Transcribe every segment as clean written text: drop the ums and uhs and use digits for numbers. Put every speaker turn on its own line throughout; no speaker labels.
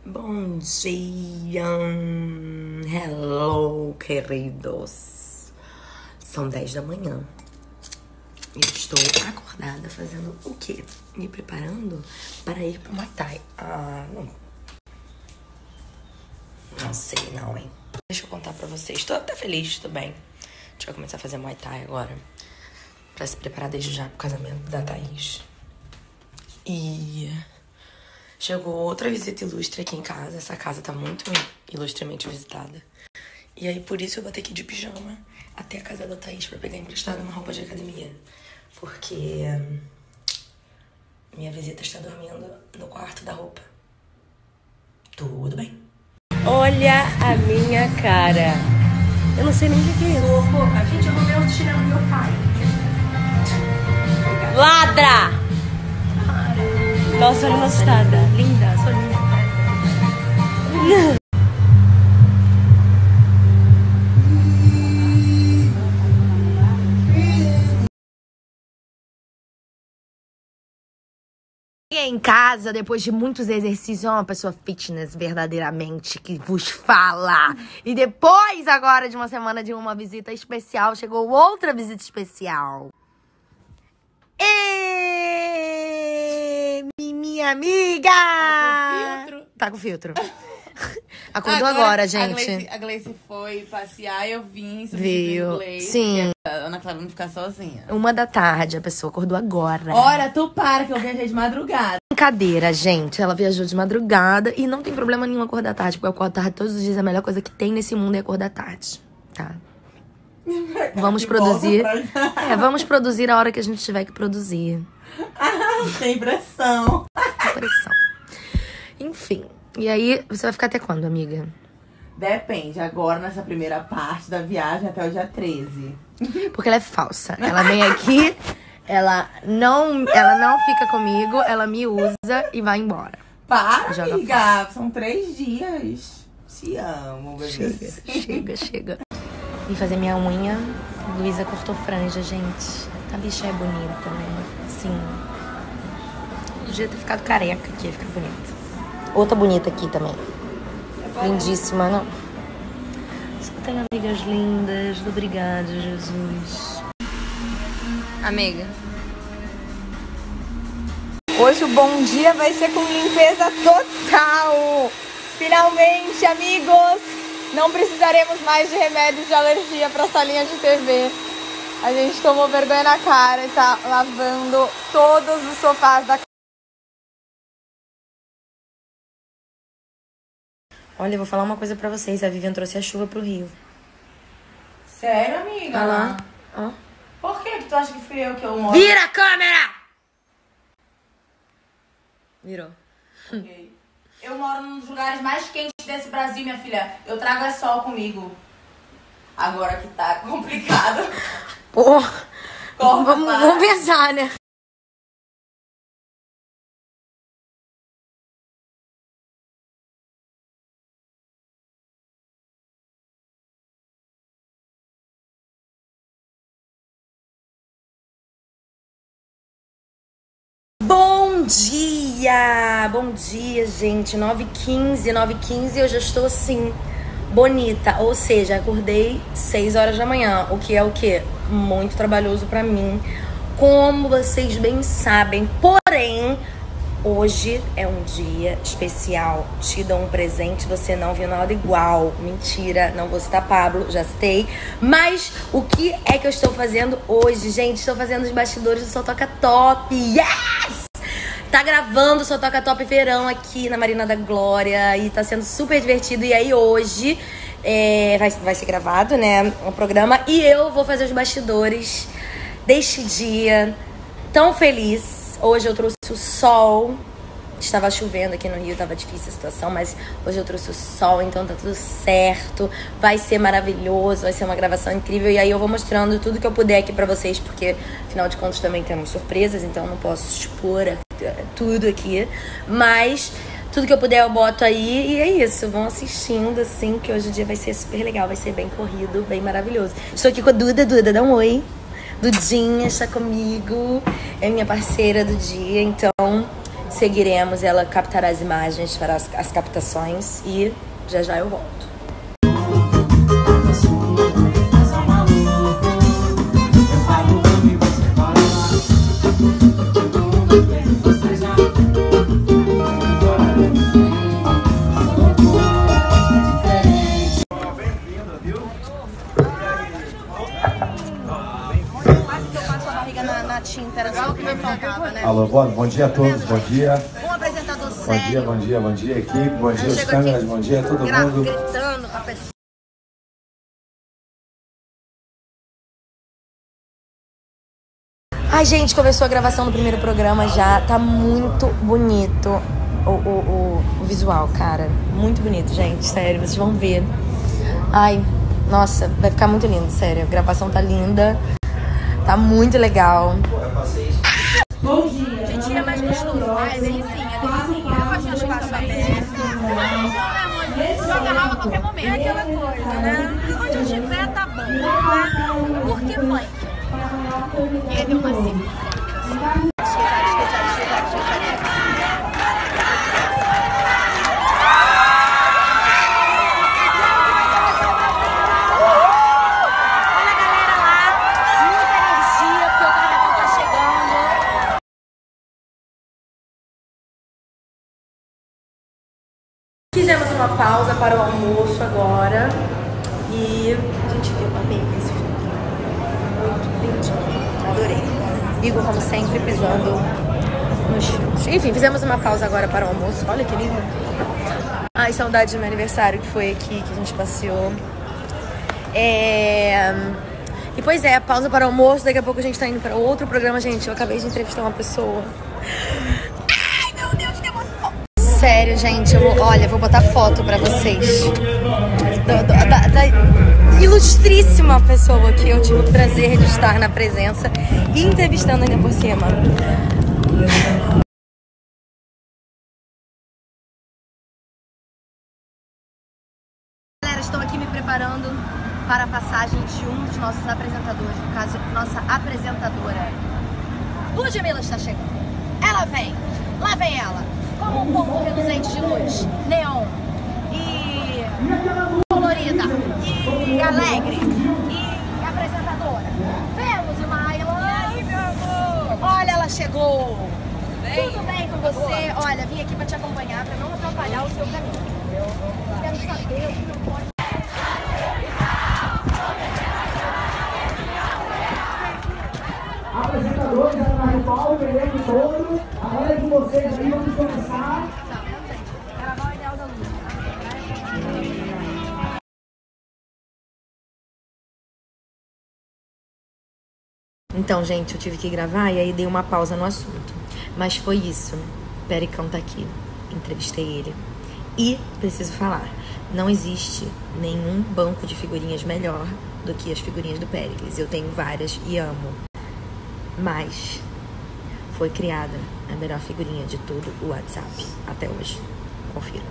Bom dia, hello, queridos. São 10 da manhã. Eu estou acordada fazendo o quê? Me preparando para ir pro Muay Thai. Não sei não, hein? Deixa eu contar pra vocês. Tô até feliz, tô bem. A gente vai começar a fazer Muay Thai agora. Pra se preparar desde já pro casamento da Thaís. E chegou outra visita ilustre aqui em casa. Essa casa tá muito ilustremente visitada. E aí, por isso, eu vou ter que ir de pijama até a casa da Thaís pra pegar emprestada uma roupa de academia. Porque minha visita está dormindo no quarto da roupa. Tudo bem. Olha a minha cara. Eu não sei nem o que é isso. Gente, eu vou ver o chinelo do meu pai.
Ladra! Nossa, olha uma assustada.
Linda, sou linda.
Em casa, depois de muitos exercícios, é uma pessoa fitness verdadeiramente que vos fala. E depois, agora, de uma semana de uma visita especial, chegou outra visita especial. Minha amiga! Tá com filtro? Acordou agora, gente.
A Gleice foi passear e eu vim
Viu?
substituir Gleice.
Sim.
A Ana Clara não ficar sozinha.
1h, a pessoa acordou agora.
Ora, tu para que eu viajei de madrugada.
Brincadeira, gente. Ela viajou de madrugada e não tem problema nenhum acordar tarde, porque eu acordo tarde todos os dias. A melhor coisa que tem nesse mundo é acordar tarde, tá? Vamos produzir. Vamos produzir a hora que a gente tiver que produzir.
Sem pressão.
Sem pressão. Enfim. E aí, você vai ficar até quando, amiga?
Depende. Agora, nessa primeira parte da viagem, até o dia 13.
Porque ela é falsa. Ela vem aqui, ela não fica comigo, ela me usa e vai embora.
Para,
Joga
amiga. São 3 dias. Te amo, bebê.
Chega. Vim fazer minha unha. Luísa cortou franja, gente. A bicha é bonita, né? Sim. Podia ter ficado careca aqui, ia ficar bonita. Outra bonita aqui também. Lindíssima, não? Só tenho amigas lindas. Obrigada, Jesus.
Amiga.
Hoje o bom dia vai ser com limpeza total. Finalmente, amigos, não precisaremos mais de remédios de alergia para essa linha de TV. A gente tomou vergonha na cara e tá lavando todos os sofás da casa.
Olha, eu vou falar uma coisa pra vocês. A Vivian trouxe a chuva pro Rio.
Sério, amiga?
Olha lá. Ó.
Por que tu acha que fui eu que eu moro?
Vira a câmera! Virou.
Okay. Eu moro num dos lugares mais quentes desse Brasil, minha filha. Eu trago é sol comigo. Agora que tá complicado.
Pô,
Corta,
vamos pensar, né? Bom dia, gente. 9h15, eu já estou assim, bonita. Ou seja, acordei 6 horas da manhã, o que é o quê? Muito trabalhoso pra mim, como vocês bem sabem. Porém, hoje é um dia especial. Te dou um presente, você não viu nada igual. Mentira, não vou citar Pablo, já citei. Mas o que é que eu estou fazendo hoje, gente? Estou fazendo os bastidores do Só Toca Top. Yes! Tá gravando o Só Toca Top verão aqui na Marina da Glória e tá sendo super divertido. E aí hoje vai ser gravado, né, o programa. E eu vou fazer os bastidores deste dia tão feliz. Hoje eu trouxe o sol. Estava chovendo aqui no Rio, tava difícil a situação, mas hoje eu trouxe o sol, então tá tudo certo. Vai ser maravilhoso, vai ser uma gravação incrível. E aí eu vou mostrando tudo que eu puder aqui pra vocês, porque afinal de contas também temos surpresas, então eu não posso expor tudo aqui. Mas tudo que eu puder eu boto aí e é isso. Vão assistindo, assim, que hoje o dia vai ser super legal, vai ser bem corrido, bem maravilhoso. Estou aqui com a Duda. Duda, dá um oi. Dudinha está comigo, é minha parceira do dia, então seguiremos, ela captará as imagens, fará as captações e já já eu volto.
Alô, bom dia a todos, bom dia.
Um apresentador sério.
Bom dia, equipe, bom dia, os câmeras, bom dia, todo mundo.
Gritando com a pessoa. Ai, gente, começou a gravação do primeiro programa já. Tá muito bonito o visual, cara. Muito bonito, gente, sério, vocês vão ver. Ai, nossa, vai ficar muito lindo, sério. A gravação tá linda. Tá muito legal.
Bom dia.
Gente, é mais gostoso. É delicinha, delicinha. Eu gosto de espaço aberto. Joga lá a qualquer momento. É aquela coisa, né? Onde eu estiver, tá bom. Por que funk? Ele é uma civilização. Fizemos uma pausa para o almoço agora e, gente, eu amei esse filme, muito lindinho, adorei. Igor, como sempre, pisando nos filmes. Enfim, fizemos uma pausa agora para o almoço, olha que lindo. Ai, saudade do meu aniversário, que foi aqui que a gente passeou. E pois é, pausa para o almoço, daqui a pouco a gente tá indo para outro programa. Gente, eu acabei de entrevistar uma pessoa. Ai, meu Deus, que emoção! Sério, gente, vou botar foto pra vocês da ilustríssima pessoa que eu tive o prazer de estar na presença e entrevistando ainda por cima. Galera, estou aqui me preparando para a passagem de um dos nossos apresentadores, no caso, nossa apresentadora. Ludmilla está chegando. Ela vem, lá vem ela. Como um pombo reluzente de luz, neon e colorida e alegre e apresentadora. Vemos, Maila. E aí, meu amor? Olha, ela chegou. Tudo bem com você? Olha, vim aqui para te acompanhar, para não atrapalhar o seu caminho. Quero saber o que não pode.
Apresentador, já tá no palco, elenco todo. Agora é com vocês aí, vamos começar.
Então, gente, eu tive que gravar e aí dei uma pausa no assunto. Mas foi isso. Pericão tá aqui. Entrevistei ele. E preciso falar, não existe nenhum banco de figurinhas melhor do que as figurinhas do Péricles. Eu tenho várias e amo. Mas foi criada a melhor figurinha de todo o WhatsApp até hoje. Confira.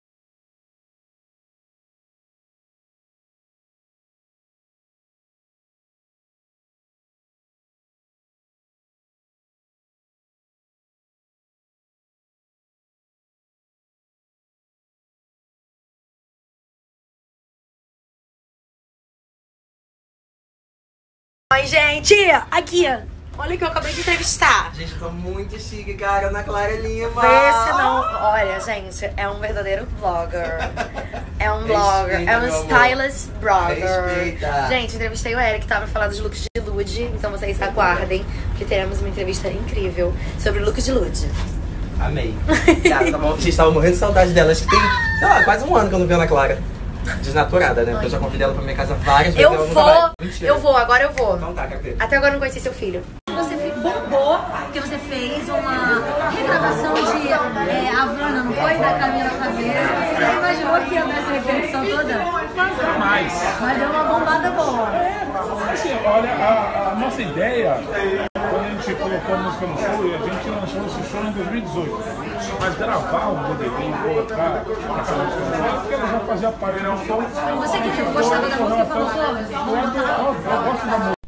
Oi, gente! Aqui, olha que eu acabei de entrevistar.
Gente, eu tô muito chique, cara, Ana Clara Lima.
Vê se não... Olha, gente, é um verdadeiro vlogger. É um vlogger,
Respeita,
é um
meu amor.
stylist blogger.
Respeita.
Gente, entrevistei o Eric, tá? Pra falar dos looks de Lud. Então vocês aguardem, porque teremos uma entrevista incrível sobre o look de Lud.
Amei. Cara, vocês estavam morrendo de saudade dela. Acho que tem, sei lá, quase um ano que eu não vi a Ana Clara. Desnaturada, né? Porque eu já convidei ela pra minha casa várias vezes.
Eu vou, agora eu vou.
Então tá, quero ver.
Até agora eu não conheci seu filho. Você bombou porque você fez uma regravação de Havana, não foi? Da Camila Cabello. Você imaginou que ia dar essa repercussão toda?
Mais.
Mas deu uma bombada boa.
Assim, olha, a nossa ideia, quando a gente colocou a música no show, a gente lançou esse show em 2018. Mas gravar um DVD e colocar essa música no show, porque ela já fazia parte do show.
Você que gostava da música falou, pô, vamos botar.
Eu gosto da música.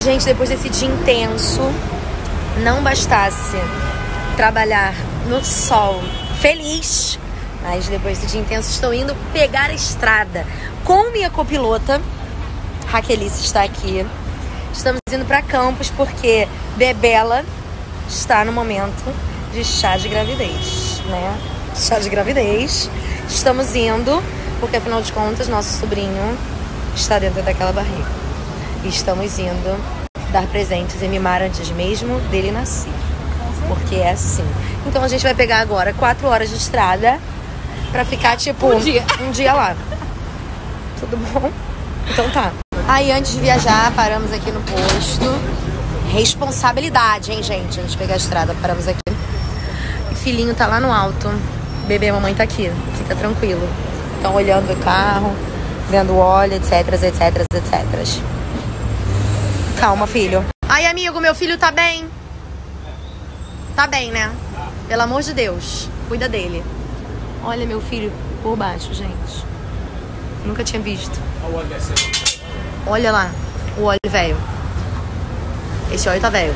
Gente, depois desse dia intenso, não bastasse trabalhar no sol feliz, mas depois desse dia intenso estou indo pegar a estrada com minha copilota. Raquelice está aqui. Estamos indo para Campos porque Bebela está no momento de chá de gravidez, né? Chá de gravidez. Estamos indo porque, afinal de contas, nosso sobrinho está dentro daquela barriga. E estamos indo dar presentes e mimar antes mesmo dele nascer. Porque é assim. Então a gente vai pegar agora 4 horas de estrada pra ficar, tipo, um dia lá. Tudo bom? Então tá. Aí, antes de viajar, paramos aqui no posto. Responsabilidade, hein, gente? Antes de pegar a estrada, paramos aqui. E filhinho tá lá no alto. Bebê, mamãe tá aqui. Fica tranquilo. Estão olhando o carro, vendo o óleo, etc, etc, etc. Calma, filho. Ai, amigo, meu filho tá bem. Tá bem, né? Pelo amor de Deus, cuida dele. Olha meu filho por baixo, gente. Nunca tinha visto. Olha lá, o óleo velho. Esse óleo tá velho.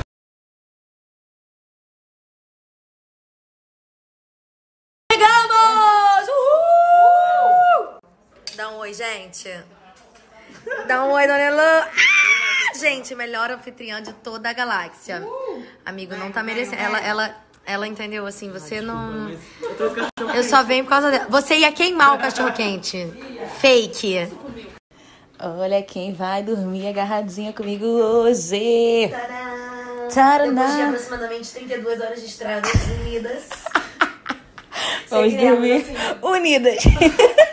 Chegamos! Uhul! Dá um oi, gente. Dá um oi, dona Elô. Gente, melhor anfitriã de toda a galáxia. Amigo, não tá merecendo. Ela entendeu assim, você não... Eu só venho por causa dela. Você ia queimar o cachorro-quente. Fake. Olha quem vai dormir agarradinha comigo hoje. Tadã! Depois de aproximadamente 32 horas de estradas unidas. Vamos dormir assim, unidas.